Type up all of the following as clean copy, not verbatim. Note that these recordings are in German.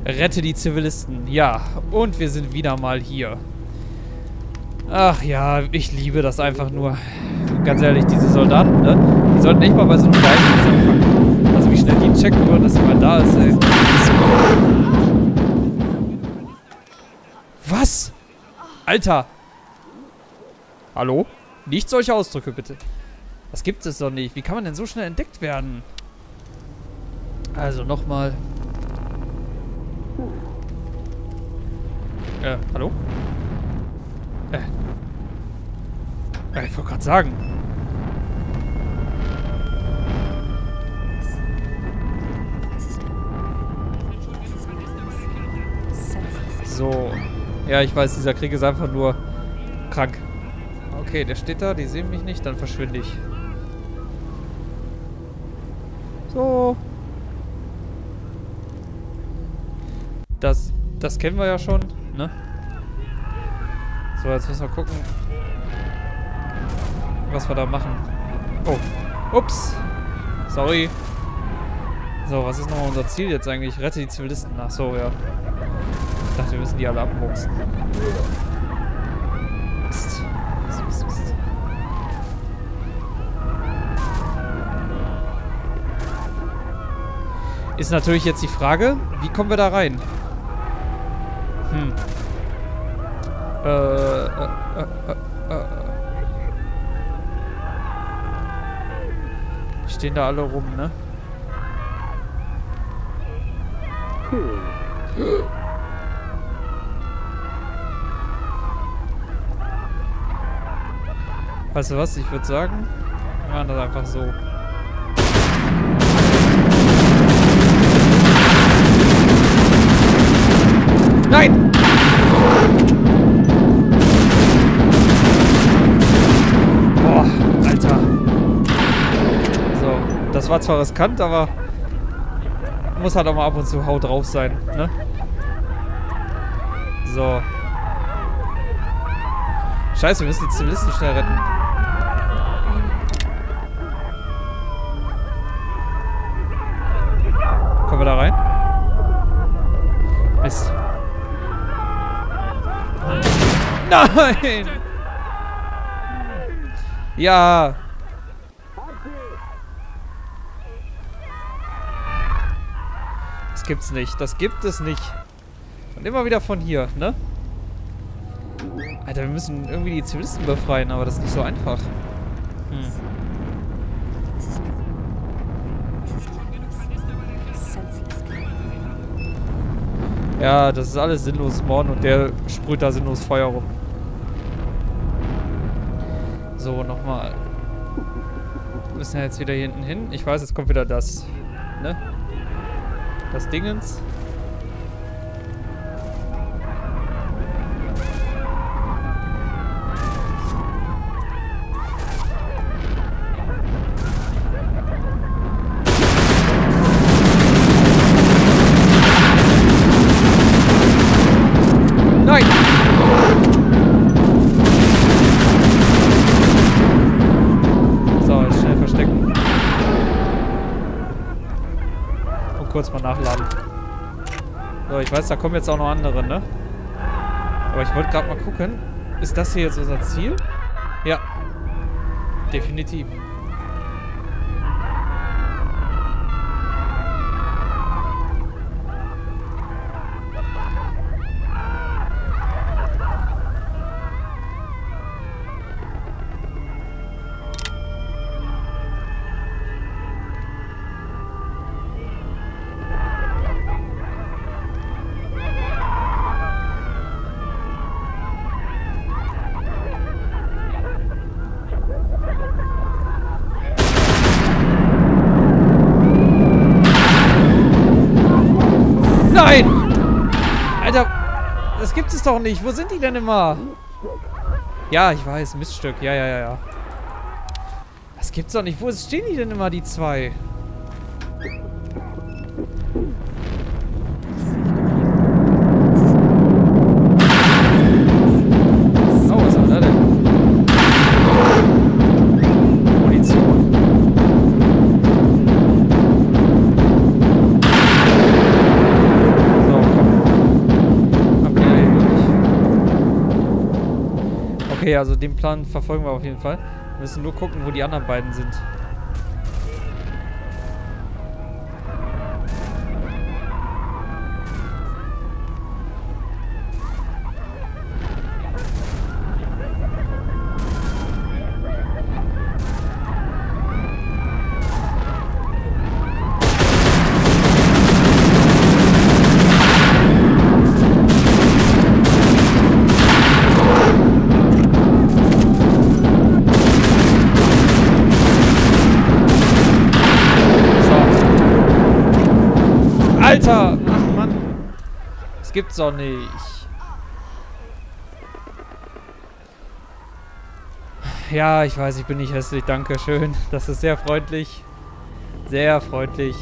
Rette die Zivilisten. Ja, und wir sind wieder mal hier. Ach ja, ich liebe das einfach nur. Ganz ehrlich, diese Soldaten, ne? Die sollten echt mal bei so einem Geheimdienst anfangen. Also wie schnell die checken würden, dass jemand da ist, ey. Was? Alter! Hallo? Nicht solche Ausdrücke, bitte. Das gibt es doch nicht. Wie kann man denn so schnell entdeckt werden? Also nochmal. Hallo? Ich wollte gerade sagen. So. Ja, ich weiß, dieser Krieg ist einfach nur krank. Okay, der steht da, die sehen mich nicht, dann verschwinde ich. So. Das kennen wir ja schon, ne? So, jetzt müssen wir gucken, was wir da machen. Oh. Ups. Sorry. So, was ist nochmal unser Ziel jetzt eigentlich? Rette die Zivilisten. Ach so, ja. Ich dachte, wir müssen die alle abboxen. Mist. Mist. Ist natürlich jetzt die Frage, wie kommen wir da rein? Die stehen da alle rum, ne? Weißt du was? Ich würde sagen, wir machen das einfach so. Nein! Boah, Alter. So, das war zwar riskant, aber muss halt auch mal ab und zu Haut drauf sein, ne? So. Scheiße, wir müssen die Zivilisten schnell retten. Kommen wir da rein? Mist. Nein! Ja! Das gibt's nicht. Das gibt es nicht. Und immer wieder von hier, ne? Alter, wir müssen irgendwie die Zivilisten befreien, aber das ist nicht so einfach. Ja, das ist alles sinnlos Morden und der sprüht da sinnlos Feuer rum. So, nochmal. Wir müssen ja jetzt wieder hier hinten hin. Ich weiß, jetzt kommt wieder das, ne? Das Dingens. Nein! So, jetzt schnell verstecken. Und kurz mal nachladen. So, ich weiß, da kommen jetzt auch noch andere, ne? Aber ich wollte gerade mal gucken. Ist das hier jetzt unser Ziel? Ja. Definitiv. Nein! Alter, das gibt es doch nicht. Wo sind die denn immer? Ja, ich weiß, Miststück. Ja. Das gibt's doch nicht. Wo stehen die denn immer, die zwei? Oh, was ist da denn? Munition. So, Okay, also den Plan verfolgen wir auf jeden Fall. Wir müssen nur gucken, wo die anderen beiden sind. Alter! Ach Mann! Das gibt's doch nicht. Ja, ich weiß, ich bin nicht hässlich. Dankeschön. Das ist sehr freundlich. Sehr freundlich.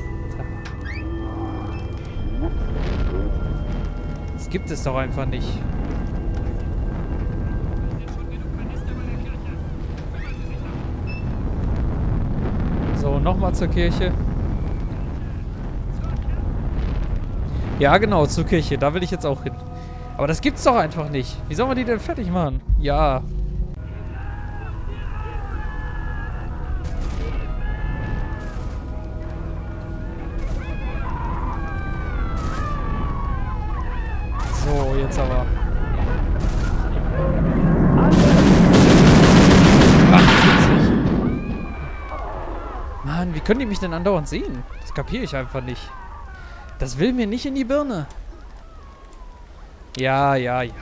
Das gibt es doch einfach nicht. So, nochmal zur Kirche. Ja, genau, zur Kirche. Da will ich jetzt auch hin. Aber das gibt's doch einfach nicht. Wie sollen wir die denn fertig machen? Ja. So, jetzt aber. Ach, witzig. Mann, wie können die mich denn andauernd sehen? Das kapiere ich einfach nicht. Das will mir nicht in die Birne. Ja, ja, ja.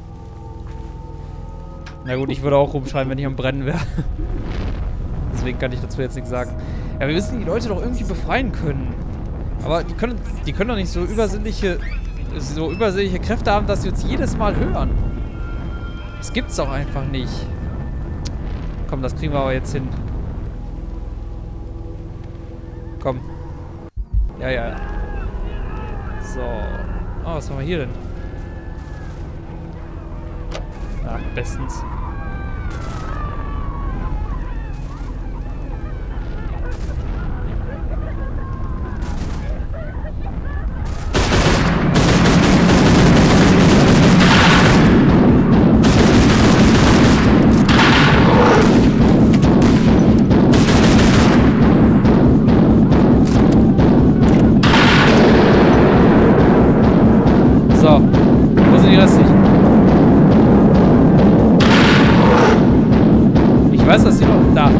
Na gut, ich würde auch rumschreien, wenn ich am Brennen wäre. Deswegen kann ich dazu jetzt nichts sagen. Ja, wir müssen die Leute doch irgendwie befreien können. Aber die können doch nicht so übersinnliche Kräfte haben, dass sie uns jedes Mal hören. Das gibt's doch einfach nicht. Komm, das kriegen wir aber jetzt hin. Komm. Ja, ja. So. Oh, was haben wir hier denn? Na, bestens. So, wo sind die restlichen? Ich weiß, dass die noch... Da.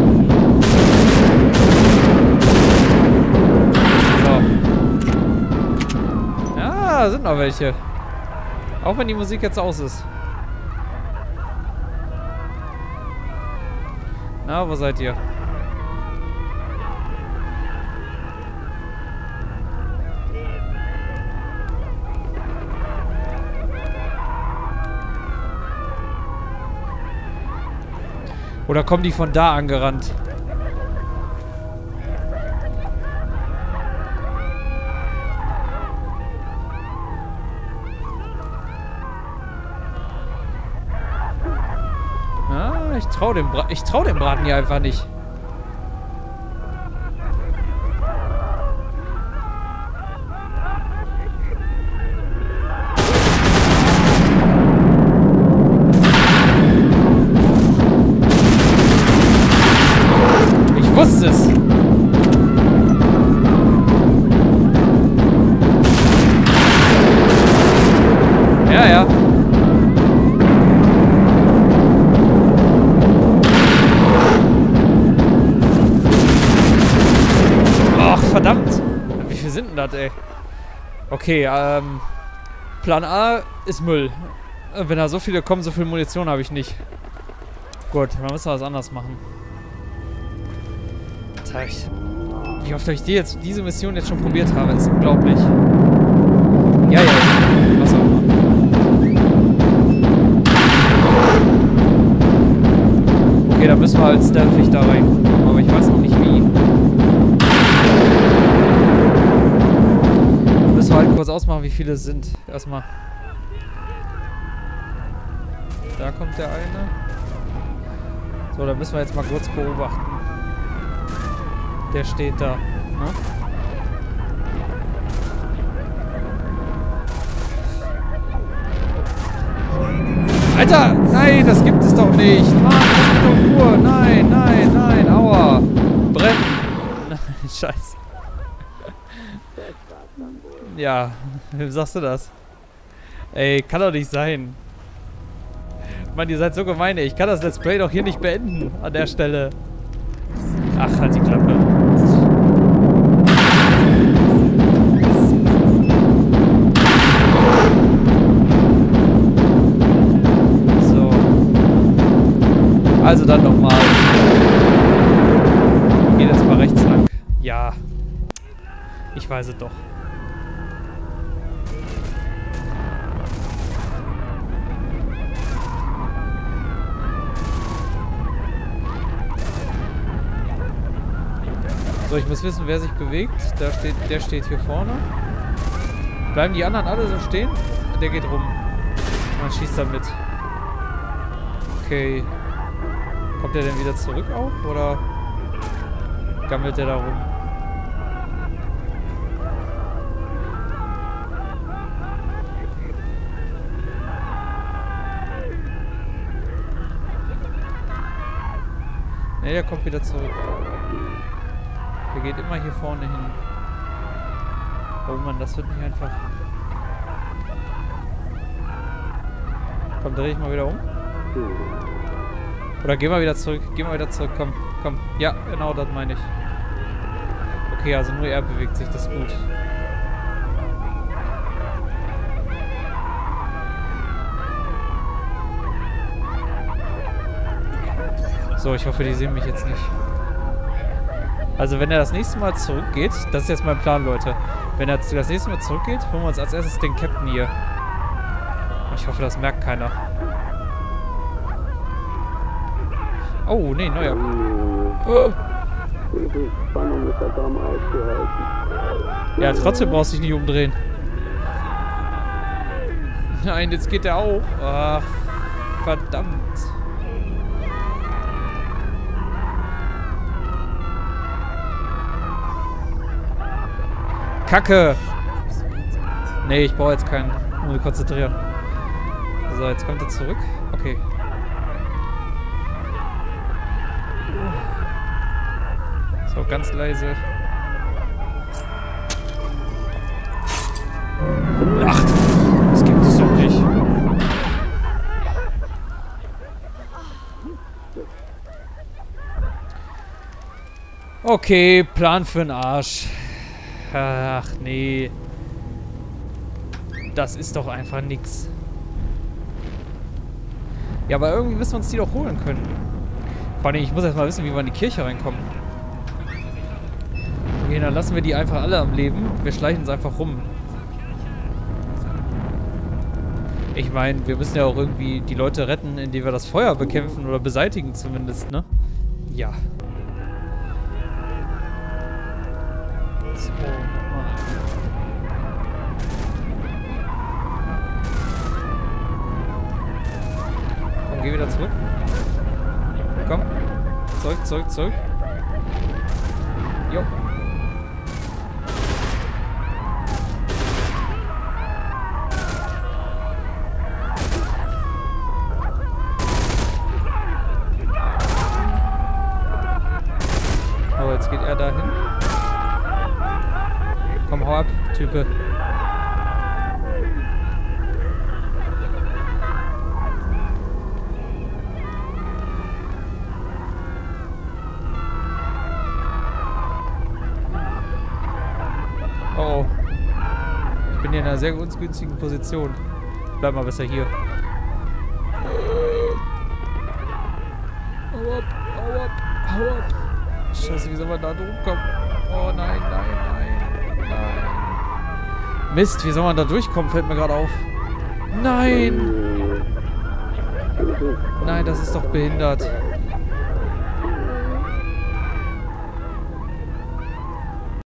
So. Ja, da sind noch welche. Auch wenn die Musik jetzt aus ist. Na, wo seid ihr? Oder kommen die von da angerannt? Ah, ich trau dem Braten hier einfach nicht. Ich wusste es. Ja, ja. Ach, verdammt. Wie viel sind denn das, ey? Okay, Plan A ist Müll. Wenn da so viele kommen, so viel Munition habe ich nicht. Gut, dann müssen wir was anderes machen. Wie oft ich diese Mission jetzt schon probiert habe, ist unglaublich. Ja, ja, was auch immer. Okay, da müssen wir halt stealthig da rein. Aber ich weiß noch nicht wie. Müssen wir halt kurz ausmachen, wie viele es sind. Erstmal. Da kommt der eine. So, da müssen wir jetzt mal kurz beobachten. Der steht da. Ne? Alter! Nein, das gibt es doch nicht! Mann, das ist doch nur! Nein, nein, nein! Aua! Brennen! Nein, scheiße. Ja, wem sagst du das? Ey, kann doch nicht sein. Mann, ihr seid so gemein, ey. Ich kann das Let's Play doch hier nicht beenden. An der Stelle. Ach, halt die Klappe. So. Also dann nochmal. Geht jetzt mal rechts lang. Ja. Ich weiß es doch. So, ich muss wissen, wer sich bewegt. Der steht hier vorne. Bleiben die anderen alle so stehen? Der geht rum. Man schießt damit. Okay. Kommt der denn wieder zurück auf? Oder gammelt der da rum? Ne, der kommt wieder zurück. Der geht immer hier vorne hin. Oh Mann, das wird nicht einfach. Komm, dreh ich mal wieder um. Oder geh mal wieder zurück. Geh mal wieder zurück. Komm, komm. Ja, genau, das meine ich. Okay, also nur er bewegt sich. Das ist gut. So, ich hoffe, die sehen mich jetzt nicht. Also wenn er das nächste Mal zurückgeht, das ist jetzt mein Plan, Leute. Wenn er das nächste Mal zurückgeht, holen wir uns als erstes den Captain hier. Ich hoffe, das merkt keiner. Oh, nee, neuer. Oh. Ja, trotzdem brauchst du dich nicht umdrehen. Nein, jetzt geht er auch. Ach, verdammt. Kacke! Nee, ich brauche jetzt keinen. Ich muss mich konzentrieren. So, jetzt kommt er zurück. Okay. So, ganz leise. Ach, das gibt es doch nicht. Okay, Plan für den Arsch. Ach, nee. Das ist doch einfach nix. Ja, aber irgendwie müssen wir uns die doch holen können. Vor allem, ich muss erst mal wissen, wie wir in die Kirche reinkommen. Okay, dann lassen wir die einfach alle am Leben. Wir schleichen uns einfach rum. Ich meine, wir müssen ja auch irgendwie die Leute retten, indem wir das Feuer bekämpfen oder beseitigen zumindest, ne? Ja. So, nochmal. Komm, geh wieder zurück. Komm. Zurück, zurück, zurück. Jo. Oh, jetzt geht er dahin. Komm, hau ab, Type. Oh. Ich bin hier in einer sehr ungünstigen Position. Bleib mal besser hier. Hau ab, hau ab, hau ab. Scheiße, wie soll man da durchkommen? Oh nein, nein, nein, nein. Mist, wie soll man da durchkommen? Fällt mir gerade auf. Nein! Nein, das ist doch behindert.